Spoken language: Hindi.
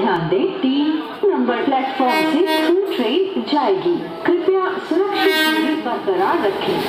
ध्यान दें, 3 नंबर प्लेटफॉर्म से थ्रू ट्रेन जाएगी। कृपया सुरक्षित दूरी बरकरार रखें।